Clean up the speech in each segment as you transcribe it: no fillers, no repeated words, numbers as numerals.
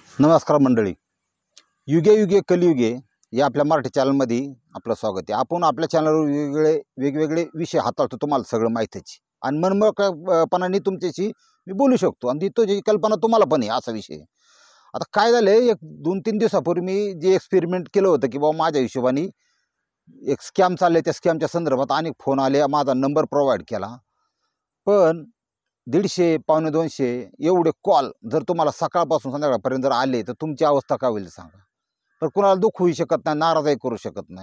नमस्कार मंडळी. युगे युगे कलियुगे या आपल्या मराठी चॅनलमध्ये आपलं स्वागत आहे. आपण आपल्या चॅनलवर वेगवेगळे विषय हाताळतो, तुम्हाला सगळं माहितीच. आणि मनमोकळेपणाने तुमच्याशी मी बोलू शकतो आणि तो जी कल्पना तुम्हाला पण आहे असा विषय. आता काय झालं, एक 2-3 दिवसापूर्वी मी जे एक्सपेरिमेंट केलं होतं की बाबा माझ्या हिशोबाने एक स्कॅम चालले, त्या स्कॅमच्या संदर्भात अनेक फोन आले, माझा नंबर प्रोव्हाइड केला. पण 150 पावणे 200 एवढे कॉल जर तुम्हाला सकाळपासून संध्याकाळपर्यंत जर आले तर तुमची अवस्था काय होईल सांगा. तर कुणाला दुःख होऊ शकत नाही, नाराजही करू शकत नाही.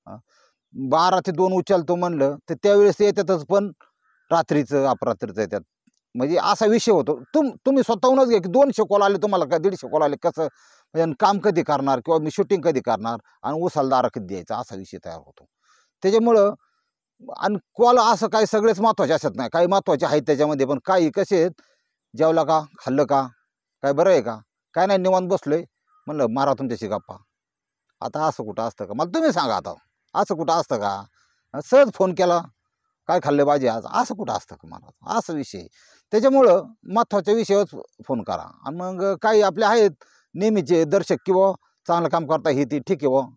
12 ते 2 उचलतो म्हणलं तर त्यावेळेस येतातच, पण रात्रीचं अपरात्रीचं येतात. म्हणजे असा विषय होतो. तुम्ही स्वतःहूनच घ्या की 200 कॉल आले तुम्हाला, का 150 कॉल आले, कसं म्हणजे काम कधी करणार किंवा मी शूटिंग कधी करणार आणि उसालदारा कधी द्यायचा, असा विषय तयार होतो. त्याच्यामुळं आणि कॉल असं काही सगळेच महत्त्वाचे असत नाही, काही महत्त्वाचे आहेत त्याच्यामध्ये, पण काही कसे आहेत, जेवला का, खाल्लं का, काय बरं आहे का, काय नाही निवांत बसलोय म्हणलं मारा तुमच्याशी गप्पा. आता असं कुठं असतं का, मला तुम्ही सांगा. आता असं कुठं असतं का, सहज फोन केला, काय खाल्ले भाजी आज, असं कुठं असतं का, मला असं विषय. त्याच्यामुळं महत्त्वाच्या विषयावर फोन करा. आणि मग काही आपले आहेत नेहमीचे दर्शक किंवा चांगलं काम करता हे ती ठीक आहे व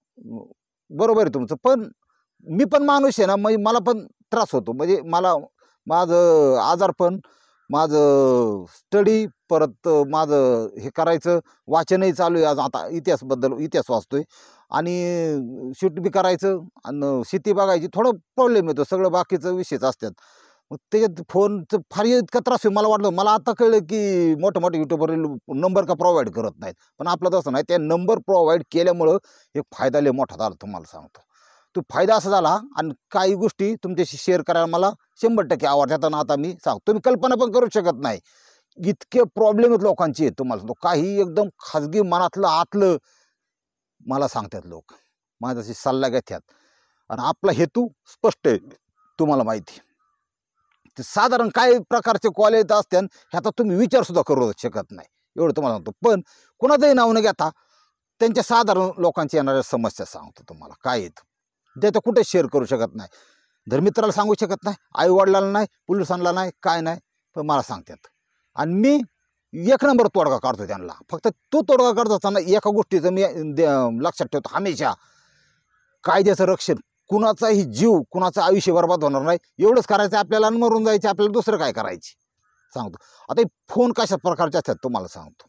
बरोबर आहे तुमचं, पण मी पण माणूस आहे ना, मग मला पण त्रास होतो. म्हणजे मला माझं आजारपण, माझं स्टडी, परत माझं हे करायचं, वाचनही चालू आहे. आज आता इतिहास वाचतोय आणि शूट बी करायचं आणि शेती बघायची, थोडं प्रॉब्लेम येतो. सगळं बाकीचं विषयच असतात. मग त्याच्यात फोनचं फार इतका त्रास आहे. मला वाटलं, मला आता कळलं की मोठे मोठे युट्यूबर नंबर का प्रोव्हाइड करत नाहीत, पण आपलं तसं नाही. त्या नंबर प्रोव्हाइड केल्यामुळं एक फायदा लय मोठा झाला, तुम्हाला सांगतो. तो फायदा असा झाला आणि काही गोष्टी तुमच्याशी शेअर करायला मला 100% आवडतात. आणि आता मी सांगतो, तुम्ही कल्पना पण करू शकत नाही इतके प्रॉब्लेम आहेत लोकांचे. तुम्हाला सांगतो, काही एकदम खाजगी मनातलं आतलं मला सांगतात लोक, माझ्याशी सल्ला घेतात आणि आपला हेतू स्पष्ट आहे, तुम्हाला माहिती. ते साधारण काय प्रकारचे कॉल येत असतात ह्याचा तुम्ही विचार सुद्धा करू शकत नाही, एवढं तुम्हाला सांगतो. पण कोणाचंही नाव न घेता त्यांच्या साधारण लोकांची येणाऱ्या समस्या सांगतो तुम्हाला काय आहेत. ते तर कुठे शेअर करू शकत नाही, धर्मित्राला सांगू शकत नाही, आई वडिलांना नाही, पोलिसांना नाही, काय नाही, पण मला सांगतात. आणि मी एक नंबर तोडगा काढतो त्यांना. फक्त तो तोडगा काढत असताना एका गोष्टीचं मी लक्षात ठेवतो हमेशा, कायद्याचं रक्षण. कुणाचाही जीव, कुणाचं आयुष्य बर्बाद होणार नाही, एवढंच करायचं आपल्याला. आणि मरून जायचं आपल्याला, दुसरं काय करायचे सांगतो. आता फोन कशा प्रकारचे असतात तुम्हाला सांगतो.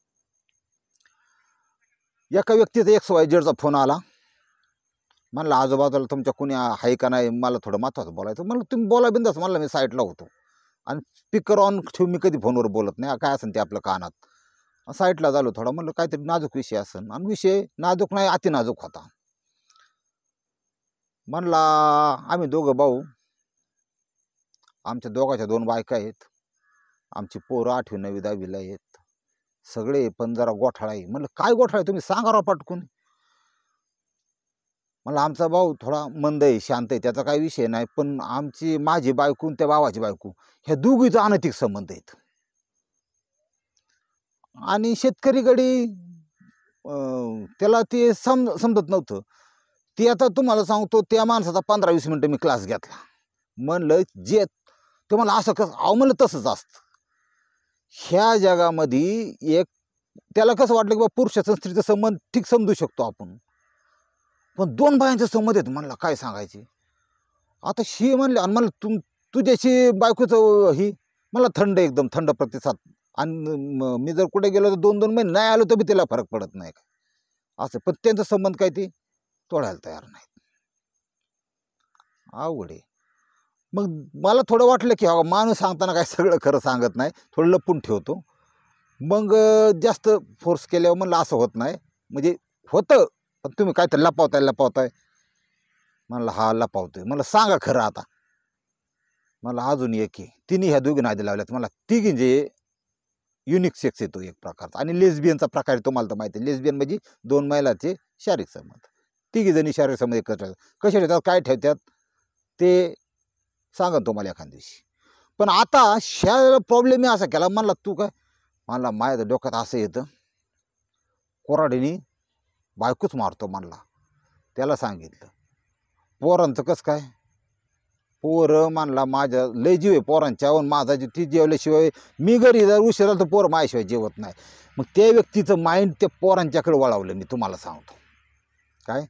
एका व्यक्तीचा XYZ फोन आला, म्हणलं आजूबाजूला तुमच्या कुणी आहे का नाही, मला थोडं महत्त्वाचं बोलायचं. म्हणलं तुम्ही बोला बिंदास, म्हणलं मी साईडला होतो आणि स्पीकर ऑन ठेवून मी कधी फोनवर बोलत नाही, काय असेल ते आपलं कानात. साईडला झालो थोडा, म्हणलं काहीतरी नाजूक विषय असेल. आणि विषय नाजूक नाही, अति नाजूक होता. म्हणला आम्ही दोघं भाऊ, आमच्या दोघांच्या 2 बायका आहेत, आमची पोरं 8वी 9वी 10वीला आहेत, सगळे पण जरा गोठाळा आहे. म्हणलं काय गोठाळा आहे, तुम्ही सांगा राव पटकून. मला आमचा भाऊ थोडा मंद आहे, शांत आहे, त्याचा काही विषय नाही, पण माझी बायको त्या भावाची बायको ह्या दोघीचा अनैतिक संबंध आहेत. आणि शेतकरी गडी त्याला ते समजत नव्हतं. ते आता तुम्हाला सांगतो, त्या माणसाचा 15-20 मिनटं मी क्लास घेतला. म्हणलं जे तुम्हाला असं कसं, अहो म्हणलं तसंच असतं ह्या जगामध्ये. एक त्याला कसं वाटलं की बा पुरुषाचा स्त्रीचा संबंध ठीक समजू शकतो आपण, पण 2 बायांचे संबंध आहेत, म्हणलं काय सांगायचे. आता शी म्हणले, आणि मला तुझ्याशी बायकोचं ही, मला थंड, एकदम थंड प्रतिसाद. आणि मी जर कुठे गेलो तर 2-2 महिने नाही आलो तर बी त्याला फरक पडत नाही का असं. पण त्यांचा संबंध काय ते तोडायला तयार नाही, अवघड आहे. मग मला थोडं वाटलं की हा माणूस सांगताना काय सगळं खरं सांगत नाही, थोडं लपून ठेवतो. मग जास्त फोर्स केल्यावर म्हणलं असं होत नाही, म्हणजे होतं, पण तुम्ही काय तर लपवताय. म्हणलं हा लपवतोय. मला सांगा खरं आता. मला अजून एक आहे, तिन्ही ह्या दोघी नादी लावल्यात. मला तिघी जे युनिक सेक्स येतो एक प्रकारचा. आणि लेस्बियनचा प्रकार तुम्हाला तर माहिती आहे. लेस्बियन म्हणजे 2 महिलांचे शारीरिक संबंध. तिघी जणी शारीरिक संबंध एकत्र कसे ठेवतात, काय ठेवतात ते सांगा तुम्हाला एखाद्या दिवशी. पण आता ह्या प्रॉब्लेम मी असा केला, म्हणला तू काय, म्हणला माझ्या डोक्यात असं येतं, कोराडीने बायकोच मारतो म्हणला. त्याला सांगितलं पोरांचं कसं काय, पोरं म्हणला माझ्या लय जीव आहे पोरांच्या, माझा जीव ती जेवल्याशिवाय मी घरी जर उशीर झाला तर पोरं माझ्याशिवाय जेवत नाही. मग त्या व्यक्तीचं माइंड त्या पोरांच्याकडे वळवलं मी तुम्हाला सांगतो. काय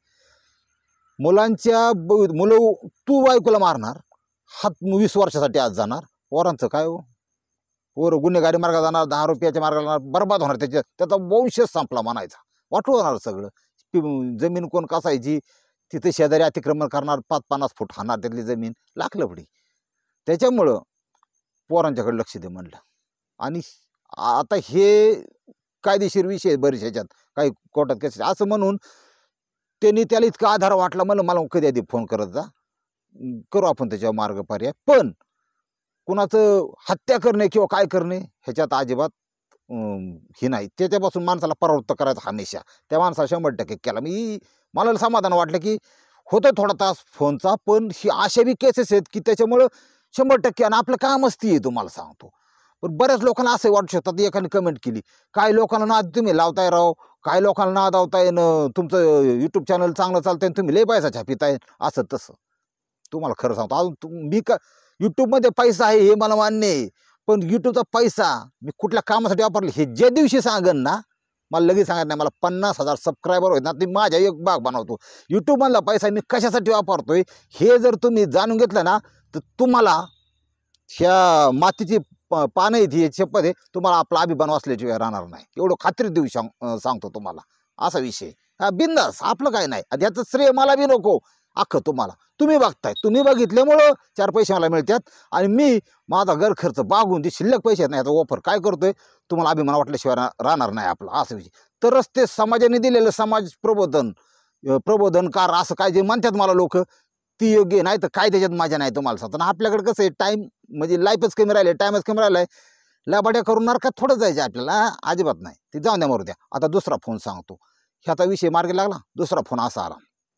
मुलं तू बायकोला मारणार, हात 20 वर्षासाठी आज जाणार, पोरांचं काय हो? पोरं गुन्हेगारी मार्गात जाणार, 10 रुपयाच्या मार्गाला जाणार, बरबाद होणार, त्याचा वंशच संपला म्हणायचा, वाटू होणार सगळं. जमीन कोण कसायची तिथे शेजारी अतिक्रमण करणार, 5-50 फूट हाणार त्यातली जमीन, लाख लफडी. त्याच्यामुळं पोरांच्याकडे लक्ष दे म्हणलं. आणि आता हे कायदेशीर विषय बरेच ह्याच्यात काही कोर्टात केस असं म्हणून त्यांनी त्याला इतका आधार वाटला. म्हणलं मला कधी आधी फोन करत जा, करू आपण त्याच्यावर मार्ग पर्याय. पण कुणाचं हत्या करणे किंवा काय करणे ह्याच्यात अजिबात ही नाही. त्याच्यापासून माणसाला परावृत्त करायचं हमेशा. त्या माणसाला 100% केला. मला समाधान वाटलं की होतं थोडा तास फोनचा, पण ही अशा बी केसेस आहेत की त्याच्यामुळं 100% आणि आपलं काम असते तुम्हाला सांगतो. पण बऱ्याच लोकांना असं वाटू शकतात, एकाने कमेंट केली, काय लोकांना नाद तुम्ही लावताय राव, काय लोकांना नादावताय, तुमचं यूट्यूब चॅनल चांगलं चालतंय, तुम्ही लय पैसा छापिताय, असं तसं. तुम्हाला खरं सांगतो, अजून मी का यूट्यूबमध्ये पैसा आहे हे मला मान्य आहे, पण यूट्यूबचा पैसा मी कुठल्या कामासाठी वापरले हे ज्या दिवशी सांगन ना, मला लगेच सांगत नाही मला 50,000 सबस्क्रायबर होत ना, ते माझ्या एक भाग बनवतो. यूट्यूबमधला पैसा मी कशासाठी वापरतोय हे जर तुम्ही जाणून घेतलं ना, तर तुम्हाला ह्या मातीची पानं आहेत ही शपथ आहे, तुम्हाला आपला अभिमान वाचल्याशिवाय राहणार नाही, एवढं खात्री देऊ सांगतो तुम्हाला. असा विषय बिंदास, आपलं काय नाही. याचं श्रेय मला बी नको, अख्खं तुम्हाला. तुम्ही बघताय, तुम्ही बघितल्यामुळं 4 पैसे मला मिळतात, आणि मी माझा घर खर्च बागून ते शिल्लक पैसे नाही याचा ऑफर काय करतोय, तुम्हाला अभिमान वाटल्याशिवाय राहणार नाही आपला, असं विषय. तरच ते समाजाने दिलेलं समाज प्रबोधनकार असं काय जे म्हणतात मला लोक, ती योग्य नाही. तर काय त्याच्यात माझ्या नाही तुम्हाला सांगतो ना. आपल्याकडे कसं आहे, टाईम म्हणजे लाईफच कमी राहिले, टाईमच कमी राहिलाय. लाबाड्या करून नरकात थोडं जायचं आपल्याला, अजिबात नाही. ते जाऊन द्या, मरू द्या. आता दुसरा फोन सांगतो, ह्याचा विषय मार्गी लागला. दुसरा फोन असा आला,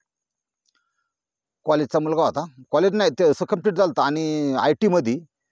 कॉलेजचा मुलगा होता, कॉलेज नाही ते कम्प्लीट झालं होतं, आणि IT मध्ये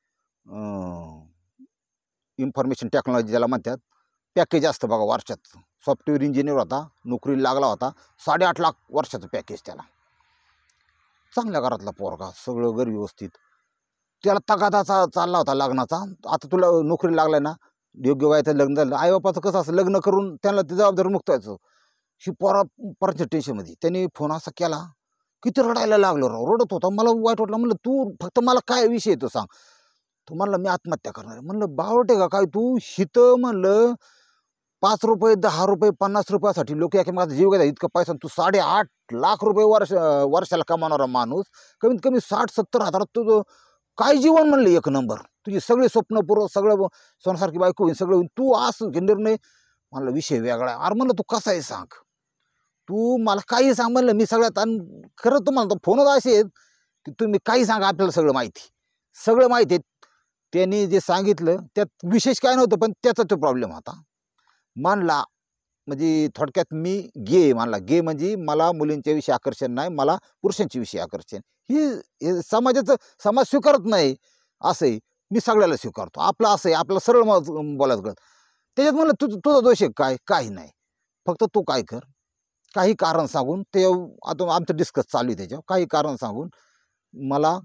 इन्फॉर्मेशन टेक्नॉलॉजी ज्याला म्हणतात, पॅकेज असतं बघा वर्षात. सॉफ्टवेअर इंजिनियर होता, नोकरीला लागला होता, 8.5 लाख वर्षाचं पॅकेज त्याला. चांगल्या घरातला पोरगा, सगळं घर व्यवस्थित. त्याला तगादाचा चालला होता लग्नाचा. आता तुला नोकरी लागलाय ना, योग्य वयाचं लग्न झालं, आईबापाचं कसं असं लग्न करून त्यांना ती जबाबदारी मुक्त व्हायचं. ही पोराच्या टेन्शनमध्ये त्याने फोन असा केला, किती रडायला लागलो राव, रडत होता. मला वाईट वाटलं. म्हणलं तू फक्त मला काय विषय येतो सांग. तू म्हणलं मी आत्महत्या करणार आहे. म्हणलं बावटे का काय तू, हितं म्हणलं 5 रुपये 10 रुपये 50 रुपयासाठी लोक एकमेकाचा जीव घेतात, इतका पैसा. तू 8.5 लाख रुपये वर्षाला कमावणारा माणूस, कमीत कमी 60-70 हजारात तुझं काय जीवन म्हणलं एक नंबर, तुझी सगळे स्वप्न पूर्ण, सगळं सोन्यासारखी बायको होईल, सगळं होईल. तू असं निर्णय, म्हणलं विषय वेगळा आहे. अरे म्हणलं तू कसा आहे सांग, तू मला काही सांग म्हणलं. मी सगळ्यात, आणि खरं तुम्हाला फोनच असे आहेत की तुम्ही काही सांगा, आपल्याला सगळं माहिती आहे. त्यांनी जे सांगितलं त्यात विशेष काय नव्हतं, पण त्याचा तो प्रॉब्लेम होता. मानला म्हणजे थोडक्यात मी गे मानला. गे म्हणजे मला मुलींच्या विषयी आकर्षण नाही, मला पुरुषांच्या विषयी आकर्षण. हे समाज स्वीकारत नाही, असं आहे. मी सगळ्याला स्वीकारतो, आपलं असं आहे, आपलं सरळ बोलायचं कळत. त्याच्यात म्हणलं तुझा दोष आहे काय? काही नाही, फक्त तू काय कर, काही कारण सांगून, ते आता आमचं डिस्कस चालू आहे त्याच्यावर, काही कारण सांगून मला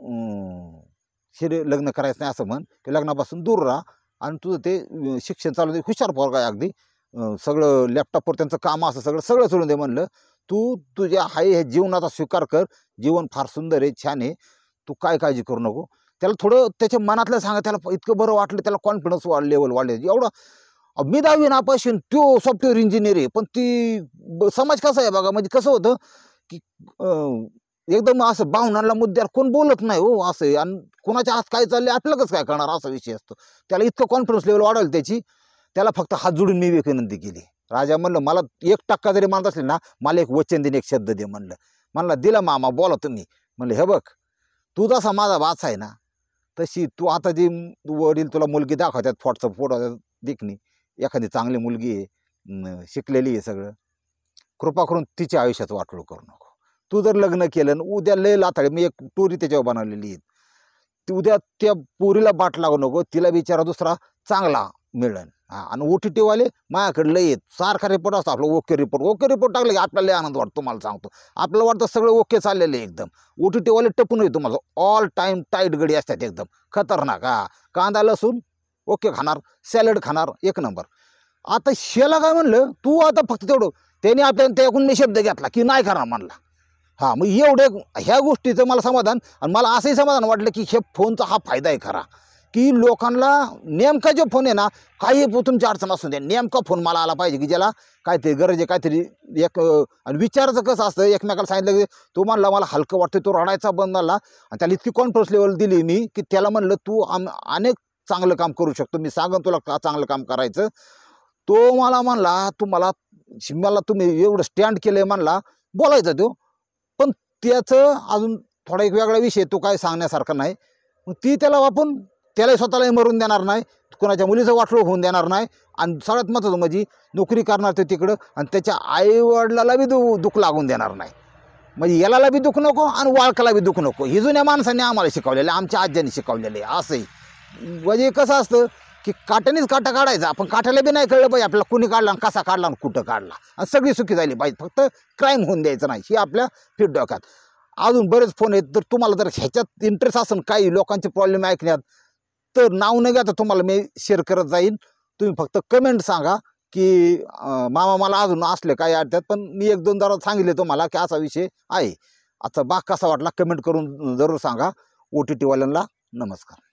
लग्न करायचं नाही असं म्हण, की लग्नापासून दूर राहा, आणि तुझं ते शिक्षण चालू दे. हुशार पोरगा आहे अगदी, सगळं लॅपटॉपवर त्यांचं काम असं सगळं सोडून दे. म्हणलं तू तुझ्या हे जीवनाचा स्वीकार कर, जीवन फार सुंदर आहे, छान आहे, तू काय काळजी करू नको. त्याला थोडं त्याच्या मनातलं सांगा, त्याला इतकं बरं वाटलं, त्याला कॉन्फिडन्स लेवल वाढले. एवढं मी 10वी नापासून तो सॉफ्टवेअर इंजिनियर आहे, पण ती समाज कसा आहे बघा, म्हणजे कसं होतं की एकदम असं भावनांना मुद्द्यावर कोण बोलत नाही हो, असं आहे. आणि कोणाच्या हात काय चालले आपल्याला कसं काय करणार, असा विषय असतो. त्याला इतकं कॉन्फिडन्स लेवल वाढवलं त्याची. त्याला फक्त हात जोडून मी विनंती केली, राजा म्हणलं मला 1% जरी मानत असले ना, मला एक वचन देणे, एक शब्द दे म्हणलं. म्हणला दिला मामा, बोला तुम्ही. म्हणलं हे बघ, तू जसा माझा वाच आहे ना, तशी तू आता जी वडील तुला मुलगी दाखवतात, फोटो देखणी, एखादी चांगली मुलगी आहे, शिकलेली आहे सगळं, कृपा करून तिच्या आयुष्यात वाटोळ करू नको. तू जर लग्न केलं, उद्या लय लाथाळे, मी एक टोरी त्याच्यावर बनवलेली आहे, ती उद्या त्या पोरीला बाट लागू नको, तिला बिचारा दुसरा चांगला मिळेल. हां, आणि OTT वाले माझ्याकडे लय आहेत. सारखा रिपोर्ट असतो आपला, ओके रिपोर्ट टाकले की आपल्याला लय आनंद वाटतो. तुम्हाला सांगतो, आपल्याला वाटतं सगळं ओके चाललेलं आहे एकदम. OTT वाले टपून येतो तुम्हाला, ऑल टाईम टाईट गडी असतात एकदम खतरनाक. हां, कांदा लसूण ओके खाणार, सॅलड खाणार, एक नंबर. आता शेला काय म्हणलं, तू आता फक्त तेवढं, त्याने आपल्याला त्याकडून मी शब्द घेतला की नाही करणार म्हणला. हां, मग एवढं ह्या गोष्टीचं मला समाधान. आणि मला असंही समाधान वाटलं की हे फोनचा हा फायदा आहे खरा, की लोकांना नेमका जो फोन आहे ना, काही तुमची अडचण असून द्या, नेमका फोन मला आला पाहिजे की ज्याला काहीतरी गरज आहे, काहीतरी एक. आणि विचारायचं कसं असतं, एकमेकाला सांगितलं की तो म्हणला मला हलकं वाटतं, तो रडायचा बंद झाला. आणि त्याला इतकी कॉन्फिडन्स लेवल दिली मी की त्याला म्हणलं तू अनेक चांगलं काम करू शकतो, मी सांगन तुला का चांगलं काम करायचं. तो मला म्हणला मला तुम्ही एवढं स्टँड केलंय म्हणला, बोलायचा तो. पण त्याचं अजून थोडा एक वेगळा विषय, तो काय सांगण्यासारखा नाही. मग ती त्याला आपण त्यालाही स्वतःलाही मरून देणार नाही, कोणाच्या मुलीचं वाटलं होऊन देणार नाही. आणि सगळ्यात महत्त्वाचं म्हणजे नोकरी करणार ते तिकडं, आणि त्याच्या आईवडिलाला बी दुःख लागून देणार नाही. म्हणजे याला बी दुःख नको आणि वाळकाला बी दुःख नको. ही जुन्या माणसांनी आम्हाला शिकवलेलं आहे, आमच्या आज्यांनी शिकवलेलं आहे. असंही म्हणजे कसं असतं की काट्यानेच काटा काढायचा, आपण काट्याला बी नाही कळलं पाहिजे आपल्याला कुणी काढला आणि कसा काढला आणि कुठं काढला, आणि सगळी सुखी झाली पाहिजे. फक्त क्राईम होऊन द्यायचं नाही, ही आपल्या फिट डोक्यात. अजून बरेच फोन आहेत, तर तुम्हाला जर ह्याच्यात इंटरेस्ट असेल काही लोकांचे प्रॉब्लेम ऐकण्यात, तर नाव न घ्या, तुम्हाला मी शेअर करत जाईन. तुम्ही फक्त कमेंट सांगा की मामा मला अजून असले काही अडतात, पण मी 1-2 जरा सांगितले तुम्हाला की असा विषय आहे. आजचा भाग कसा वाटला कमेंट करून जरूर सांगा. OTT वाल्यांना नमस्कार.